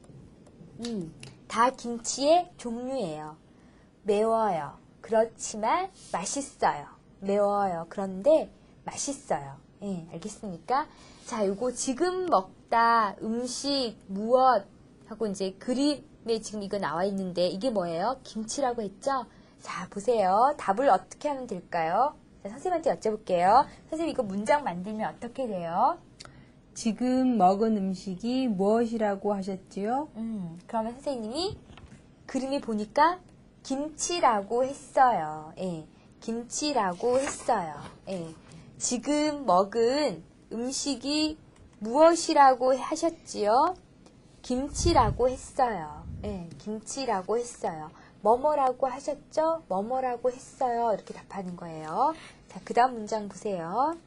음, 다 김치의 종류예요. 매워요. 그렇지만 맛있어요. 매워요. 그런데 맛있어요. 예, 알겠습니까? 자, 요거 지금 먹다 음식 무엇 하고 이제 그림에 지금 이거 나와 있는데 이게 뭐예요? 김치라고 했죠? 자, 보세요. 답을 어떻게 하면 될까요? 자, 선생님한테 여쭤볼게요. 선생님 이거 문장 만들면 어떻게 돼요? 지금 먹은 음식이 무엇이라고 하셨지요? 음, 그러면 선생님이 그림에 보니까 김치라고 했어요. 예, 김치라고 했어요. 예, 지금 먹은 음식이 무엇이라고 하셨지요? 김치라고 했어요. 예, 김치라고 했어요. 뭐뭐라고 하셨죠? 뭐뭐라고 했어요. 이렇게 답하는 거예요. 자, 그 다음 문장 보세요.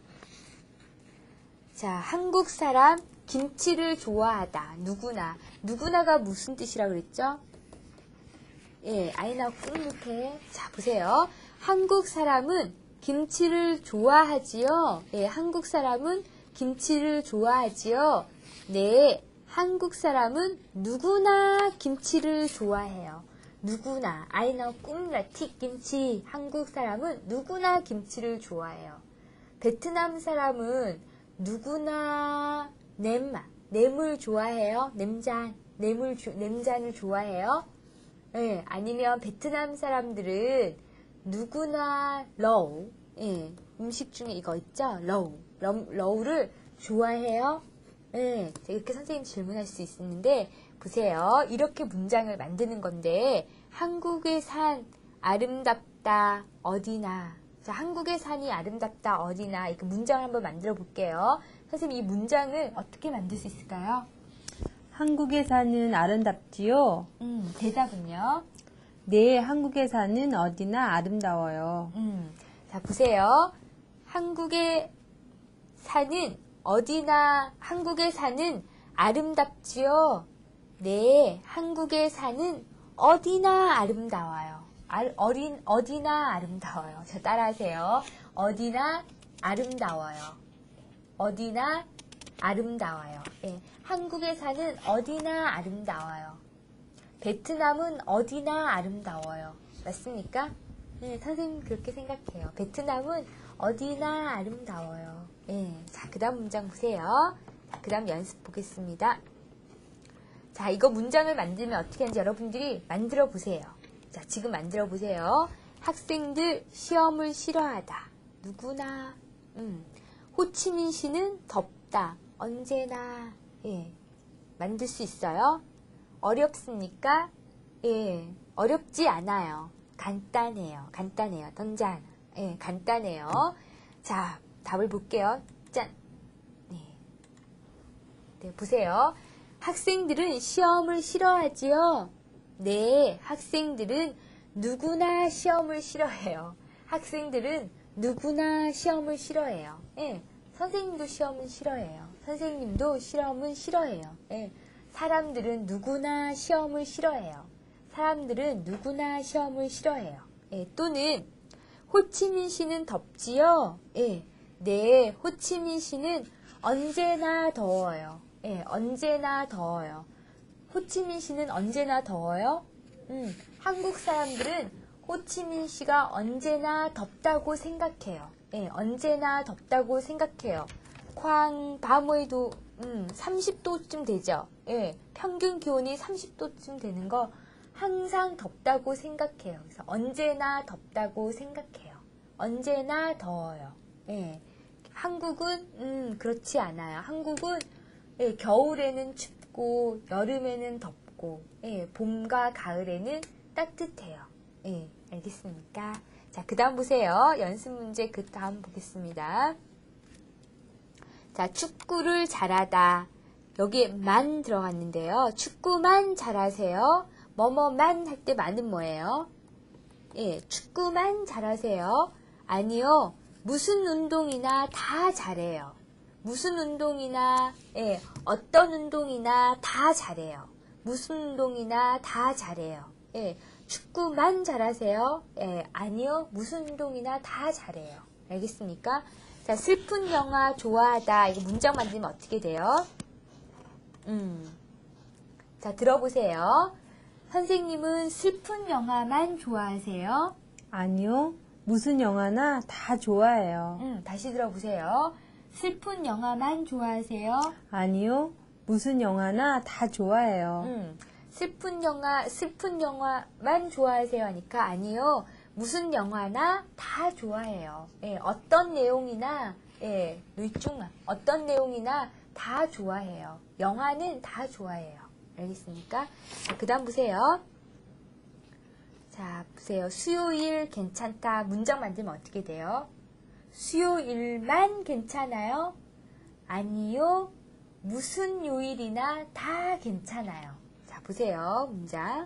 자, 한국 사람 김치를 좋아하다. 누구나. 누구나가 무슨 뜻이라고 그랬죠? 예, 아이나 꿀무태. 자, 보세요. 한국 사람은 김치를 좋아하지요. 예, 한국 사람은 김치를 좋아하지요. 네, 한국 사람은 누구나 김치를 좋아해요. 누구나. 아이나 꿀라티 김치. 한국 사람은 누구나 김치를 좋아해요. 베트남 사람은 누구나 냄마, 뇌물 좋아해요? 냄잔, 뇌물, 냄잔을 좋아해요? 예, 아니면 베트남 사람들은 누구나 러우, 예, 음식 중에 이거 있죠? 러우, 러, 러우를 좋아해요? 예, 이렇게 선생님 질문할 수 있는데 보세요. 이렇게 문장을 만드는 건데 한국의 산 아름답다 어디나. 자, 한국의 산이 아름답다 어디나 이렇게 문장을 한번 만들어 볼게요. 선생님 이 문장을 어떻게 만들 수 있을까요? 한국의 산은 아름답지요? 음, 대답은요? 네, 한국의 산은 어디나 아름다워요. 음, 자, 보세요. 한국의 산은 어디나 한국의 산은 아름답지요? 네, 한국의 산은 어디나 아름다워요. 알, 어린, 어디나 아름다워요. 자, 따라하세요. 어디나 아름다워요. 어디나 아름다워요. 예, 한국의 산은 어디나 아름다워요. 베트남은 어디나 아름다워요. 맞습니까? 네, 선생님 그렇게 생각해요. 베트남은 어디나 아름다워요. 예, 자, 그 다음 문장 보세요. 자, 그 다음 연습 보겠습니다. 자, 이거 문장을 만들면 어떻게 하는지 여러분들이 만들어 보세요. 자, 지금 만들어 보세요. 학생들 시험을 싫어하다. 누구나. 음. 호치민 시는 덥다. 언제나. 예. 만들 수 있어요? 어렵습니까? 예. 어렵지 않아요. 간단해요. 간단해요. 던잔. 예, 간단해요. 자, 답을 볼게요. 짠. 네. 네, 보세요. 학생들은 시험을 싫어하지요? 네, 학생들은 누구나 시험을 싫어해요. 학생들은 누구나 시험을 싫어해요. 예, 선생님도 시험은 싫어해요. 선생님도 시험은 싫어해요. 예, 사람들은 누구나 시험을 싫어해요. 사람들은 누구나 시험을 싫어해요. 예, 또는 호치민시는 덥지요? 예, 네, 호치민시는 언제나 더워요. 예, 언제나 더워요. 호치민시는 언제나 더워요? 음, 한국 사람들은 호치민시가 언제나 덥다고 생각해요. 예, 언제나 덥다고 생각해요. 쾅, 밤에도 음, 삼십 도쯤 되죠. 예, 평균 기온이 삼십 도쯤 되는 거 항상 덥다고 생각해요. 그래서 언제나 덥다고 생각해요. 언제나 더워요. 예, 한국은 음, 그렇지 않아요. 한국은 예, 겨울에는 춥고 여름에는 덥고 예, 봄과 가을에는 따뜻해요. 예, 알겠습니까? 자, 그 다음 보세요. 연습 문제 그 다음 보겠습니다. 자, 축구를 잘하다. 여기에 만 들어갔는데요. 축구만 잘하세요. 뭐뭐만 할 때 만은 뭐예요? 예, 축구만 잘하세요. 아니요. 무슨 운동이나 다 잘해요. 무슨 운동이나, 예, 어떤 운동이나 다 잘해요. 무슨 운동이나 다 잘해요. 예, 축구만 잘하세요. 예, 아니요. 무슨 운동이나 다 잘해요. 알겠습니까? 자, 슬픈 영화 좋아하다. 이거 문장 만들면 어떻게 돼요? 음. 자, 들어보세요. 선생님은 슬픈 영화만 좋아하세요? 아니요. 무슨 영화나 다 좋아해요. 음, 다시 들어보세요. 슬픈 영화만 좋아하세요? 아니요. 무슨 영화나 다 좋아해요. 음, 슬픈 영화, 슬픈 영화만 좋아하세요 하니까 아니요. 무슨 영화나 다 좋아해요. 예, 어떤 내용이나, 예, 누이중아, 어떤 내용이나 다 좋아해요. 영화는 다 좋아해요. 알겠습니까? 자, 그 다음 보세요. 자, 보세요. 수요일 괜찮다. 문장 만들면 어떻게 돼요? 수요일만 괜찮아요? 아니요. 무슨 요일이나 다 괜찮아요. 자, 보세요. 문장.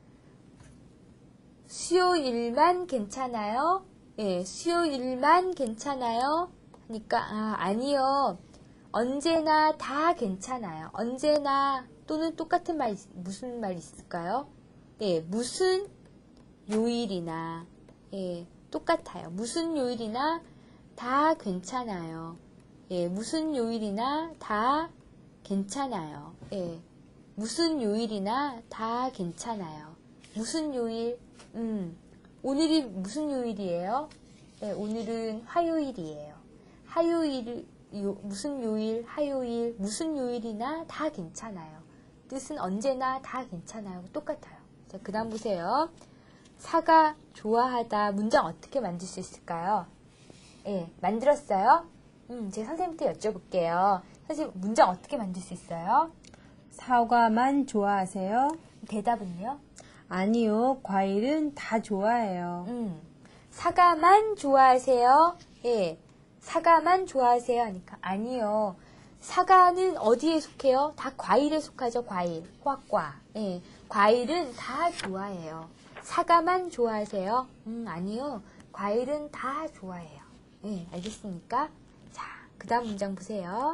수요일만 괜찮아요? 예, 수요일만 괜찮아요? 하니까, 아, 아니요. 언제나 다 괜찮아요. 언제나 또는 똑같은 말, 무슨 말 있을까요? 예, 무슨 요일이나, 예, 똑같아요. 무슨 요일이나 다 괜찮아요. 예, 무슨 요일이나 다 괜찮아요. 예, 무슨 요일이나 다 괜찮아요. 무슨 요일? 음, 오늘이 무슨 요일이에요? 예, 오늘은 화요일이에요. 화요일, 요, 무슨 요일, 화요일, 무슨 요일이나 다 괜찮아요. 뜻은 언제나 다 괜찮아요. 똑같아요. 자, 그 다음 보세요. 사과 좋아하다. 문장 어떻게 만들 수 있을까요? 예, 만들었어요? 음, 제 선생님한테 여쭤볼게요. 선생님, 문장 어떻게 만들 수 있어요? 사과만 좋아하세요? 대답은요? 아니요. 과일은 다 좋아해요. 음, 사과만 좋아하세요? 예, 사과만 좋아하세요? 하니까 아니요. 사과는 어디에 속해요? 다 과일에 속하죠. 과일, 화과. 예, 과일은 다 좋아해요. 사과만 좋아하세요? 음, 아니요. 과일은 다 좋아해요. 예, 알겠습니까? 자, 그 다음 문장 보세요.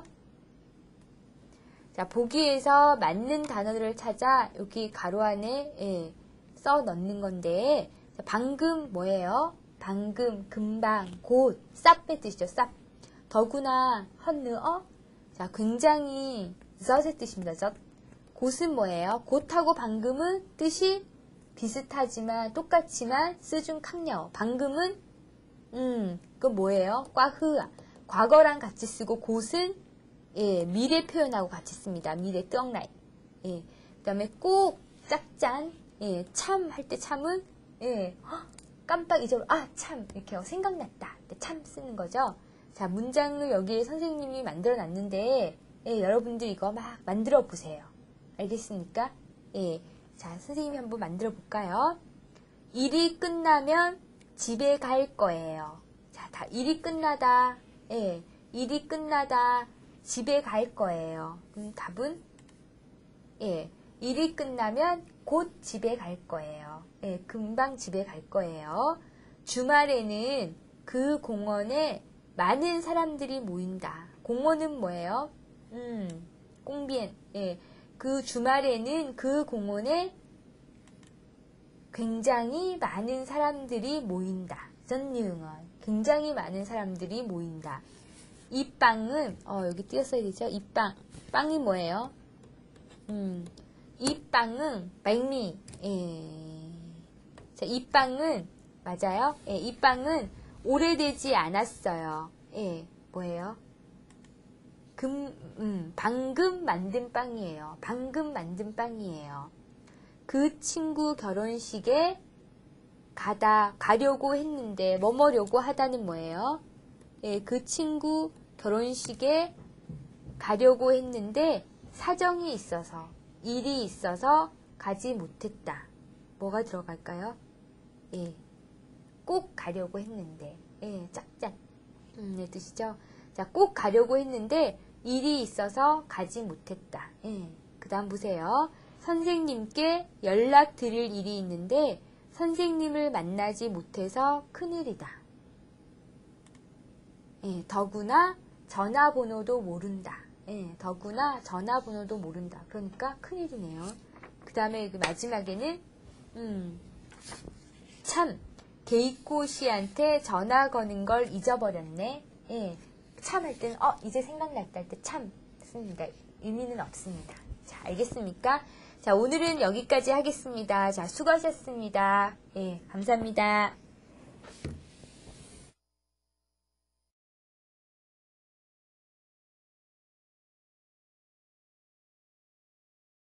자, 보기에서 맞는 단어들을 찾아 여기 가로 안에 예, 써 넣는 건데, 자, 방금 뭐예요? 방금, 금방, 곧, 쌉의 뜻이죠. 쌉. 더구나, 헛느어. 자, 굉장히 젖의 뜻입니다. 젖. 곧은 뭐예요? 곧하고 방금은 뜻이 비슷하지만 똑같지만 쓰중 캉nhau. 방금은 음, 그건 뭐예요? 꽈흐. 과거랑 같이 쓰고 곧은 예, 미래 표현하고 같이 씁니다. 미래 떡라이. 예. 그다음에 꼭 짝짠. 예, 참 할 때 참은 예. 헉, 깜빡 잊어버 아, 참 이렇게 생각났다. 참 쓰는 거죠. 자, 문장을 여기 선생님이 만들어 놨는데 예, 여러분들 이거 막 만들어 보세요. 알겠습니까? 예. 자, 선생님이 한번 만들어 볼까요? 일이 끝나면 집에 갈 거예요. 자, 다 일이 끝나다. 예. 일이 끝나다. 집에 갈 거예요. 그럼 답은 예. 일이 끝나면 곧 집에 갈 거예요. 예, 금방 집에 갈 거예요. 주말에는 그 공원에 많은 사람들이 모인다. 공원은 뭐예요? 음, 꽁비엔. 예. 그 주말에는 그 공원에 굉장히 많은 사람들이 모인다. 전유응원. 굉장히 많은 사람들이 모인다. 이 빵은, 어, 여기 띄었어야 되죠? 이 빵. 빵이 뭐예요? 음, 이 빵은, 백미. 예. 자, 이 빵은, 맞아요? 예, 이 빵은 오래되지 않았어요. 예, 뭐예요? 금, 음, 방금 만든 빵이에요. 방금 만든 빵이에요. 그 친구 결혼식에 가다, 가려고 했는데, 뭐뭐려고 하다는 뭐예요? 예, 그 친구 결혼식에 가려고 했는데, 사정이 있어서, 일이 있어서 가지 못했다. 뭐가 들어갈까요? 예, 꼭 가려고 했는데, 예, 짝짝. 음, 네, 뜻이죠? 자, 꼭 가려고 했는데, 일이 있어서 가지 못했다. 예, 그 다음 보세요. 선생님께 연락드릴 일이 있는데 선생님을 만나지 못해서 큰일이다. 예, 더구나 전화번호도 모른다. 예, 더구나 전화번호도 모른다. 그러니까 큰일이네요. 그 다음에 그 마지막에는 음, 참 게이코 씨한테 전화 거는 걸 잊어버렸네. 예, 참 할 때는 어 이제 생각났다 할 때 참 씁니다. 의미는 없습니다. 자, 알겠습니까? 자, 오늘은 여기까지 하겠습니다. 자, 수고하셨습니다. 예, 감사합니다.